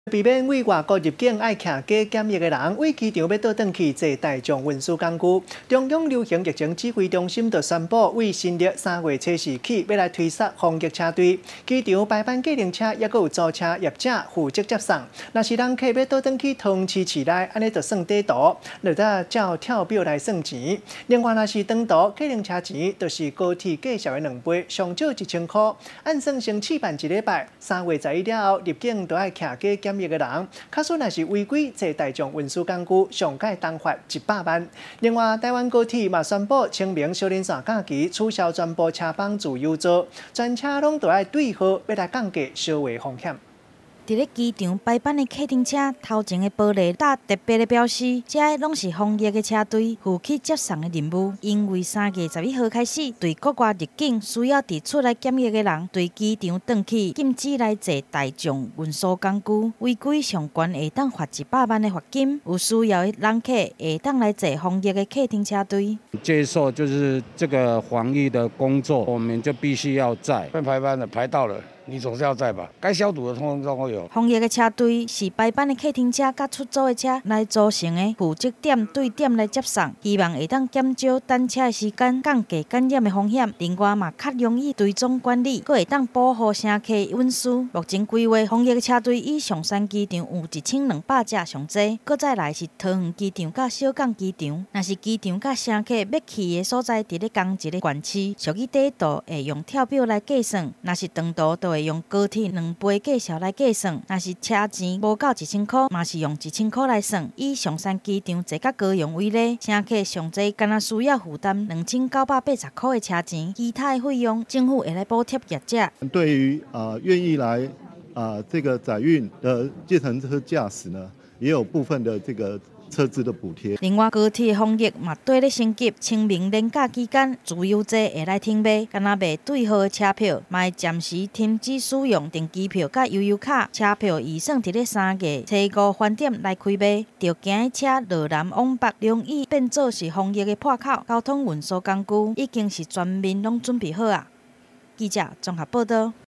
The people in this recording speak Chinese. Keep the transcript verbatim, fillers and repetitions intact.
避免为外国入境爱徛假检疫的人，为机场要倒转去坐大众运输工具。中央流行疫情指挥中心就宣布，为新历三月初四起，要来推设防疫车队。机场排班计程车，也阁有租车业者负责接送。若是人客要倒转去通市市内，安尼就算底图，就得照跳表来算钱。另外，若是长途计程车钱，就是高铁计小的两倍，上少一千块。按算先试办一礼拜，三月十一了后入境都爱徛假检疫的人，假使若是违规坐大众运输工具，上届当罚一百万。另外，台湾高铁嘛宣布，清明小年线假期取消全部车帮自由座，全车拢都爱对号，要来降低烧坏风险。 伫咧机场排班的客停车头前的玻璃打特别的标示，这拢是防疫的车队负去接送的任务。因为三月十一号开始，对国外入境需要伫出来检疫的人，对机场转去禁止来坐大众运输工具，违规上悬会当罚一百万的罚金。有需要的人客会当来坐防疫的客停车队。 接受就是这个防疫的工作，我们就必须要在排班的排到了。你总是要在吧？该消毒的通通都会有。 防疫的车队是排班的客停车甲出租的车来组成的，负责点对点来接送，希望会当减少等车的时间，降低感染的风险。另外嘛，较容易追踪管理，阁会当保护乘客隐私。目前规划防疫的车队以上山机场有一千两百架上济，阁再来是桃园机场甲小港机场。若是机场甲乘客要去的所在伫咧同一个县市，属于底图会用跳表来计算；若是长途，就会用高铁两倍计数来计算，若是车钱无够一千块，嘛是用一千块来算。以上山机场坐甲高雄为例，乘客上济敢若需要负担两千九百八十块的车钱，其他的费用政府会来补贴业者。 对于啊愿意来啊这个载运的计程车驾驶呢，也有部分的这个车资的补贴。 另外，高铁防疫嘛对咧升级，清明连假期间自由座会来停卖，敢若卖对号的车票，嘛会暂时停止使用订机票甲悠游卡车票，预算伫咧三月初五返点来开卖。着行的车落南往北，容易变做是防疫的破口。交通运输工具已经是全面拢准备好啊。记者综合报道。